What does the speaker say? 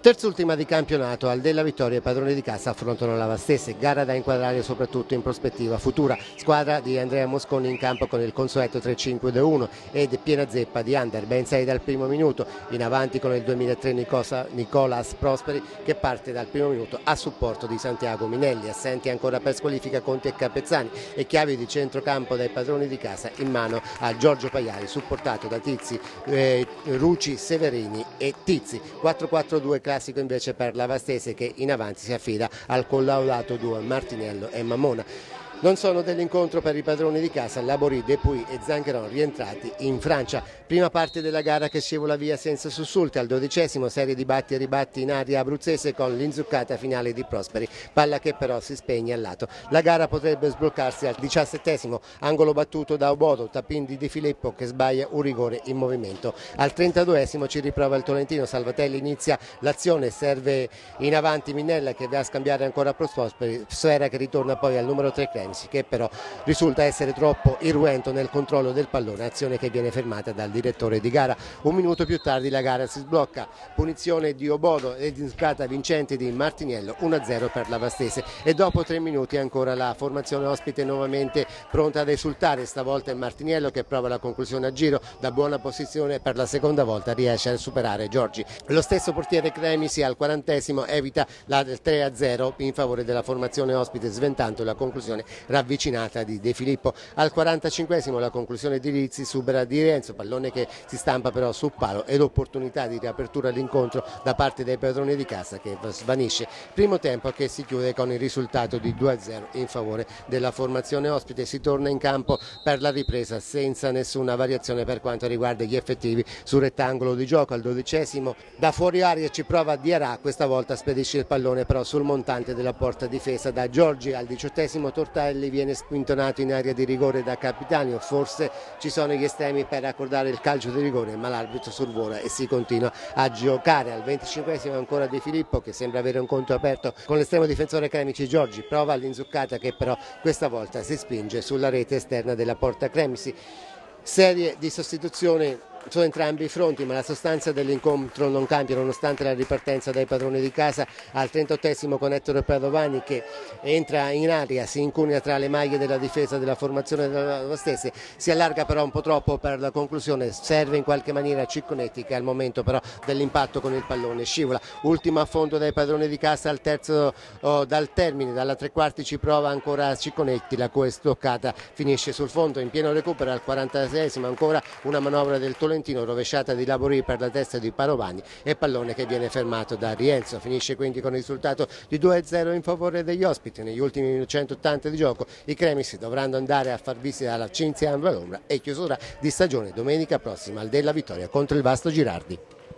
Terz'ultima di campionato, al della Vittoria i padroni di casa affrontano la Vastese, gara da inquadrare soprattutto in prospettiva futura. Squadra di Andrea Mosconi in campo con il consueto 3-5-2-1 ed piena zeppa di under, ben 6 dal primo minuto, in avanti con il 2003 Nicolas Prosperi che parte dal primo minuto a supporto di Santiago Minelli, assenti ancora per squalifica Conti e Capezzani e chiavi di centrocampo dai padroni di casa in mano a Giorgio Paiari, supportato da Tizi, Ruci, Severini e Tizi. 4-4-2 classico invece per la Vastese che in avanti si affida al collaudato duo Martinello e Mamona. Non sono dell'incontro per i padroni di casa Labori, Depuy e Zancheron rientrati in Francia. Prima parte della gara che scivola via senza sussulti al 12esimo, serie di batti e ribatti in aria abruzzese con l'inzuccata finale di Prosperi, palla che però si spegne al lato. La gara potrebbe sbloccarsi al 17esimo, angolo battuto da Obodo, tappin di Di Filippo che sbaglia un rigore in movimento. Al 32esimo ci riprova il Tolentino, Salvatelli inizia l'azione, serve in avanti Minella che va a scambiare ancora Prosperi, Sfera che ritorna poi al numero 3 Cremisi che però risulta essere troppo irruento nel controllo del pallone, azione che viene fermata dal direttore di gara. Un minuto più tardi la gara si sblocca, punizione di Obodo ed inzuccata vincente di Martiniello, 1-0 per la Vastese e dopo 3 minuti ancora la formazione ospite nuovamente pronta ad esultare, stavolta è Martiniello che prova la conclusione a giro, da buona posizione per la seconda volta riesce a superare Giorgi. Lo stesso portiere Cremisi al 40esimo evita la 3-0 in favore della formazione ospite, sventando la conclusione ravvicinata di De Filippo. Al 45esimo la conclusione di Rizzi supera Di Renzo, pallone che si stampa però sul palo ed opportunità di riapertura all'incontro da parte dei padroni di casa che svanisce. Primo tempo che si chiude con il risultato di 2-0 in favore della formazione ospite. Si torna in campo per la ripresa senza nessuna variazione per quanto riguarda gli effettivi sul rettangolo di gioco. Al 12esimo da fuori aria ci prova Diarà, questa volta spedisce il pallone però sul montante della porta difesa da Giorgi. Al 18esimo Tortelli viene spintonato in area di rigore da Capitanio, forse ci sono gli estremi per accordare il calcio di rigore ma l'arbitro sorvola e si continua a giocare. Al 25esimo ancora Di Filippo che sembra avere un conto aperto con l'estremo difensore Cremici, Giorgi prova l'inzuccata che però questa volta si spinge sulla rete esterna della porta Cremisi. Serie di sostituzioni su entrambi i fronti ma la sostanza dell'incontro non cambia nonostante la ripartenza dai padroni di casa. Al 38esimo con Ettore Padovani che entra in aria, si incunea tra le maglie della difesa della formazione della Vastese, si allarga però un po' troppo per la conclusione, serve in qualche maniera Cicconetti che al momento però dell'impatto con il pallone scivola. Ultimo affondo dai padroni di casa al terzo dal termine, dalla tre quarti ci prova ancora Cicconetti, la cui stoccata finisce sul fondo. In pieno recupero al 46esimo ancora una manovra del Tolentino, rovesciata di Labori per la testa di Padovani e pallone che viene fermato da Rienzo. Finisce quindi con il risultato di 2-0 in favore degli ospiti. Negli ultimi 180 di gioco i Cremisi dovranno andare a far visita alla Cinzia Vallombra e chiusura di stagione domenica prossima al della Vittoria contro il Vasto Girardi.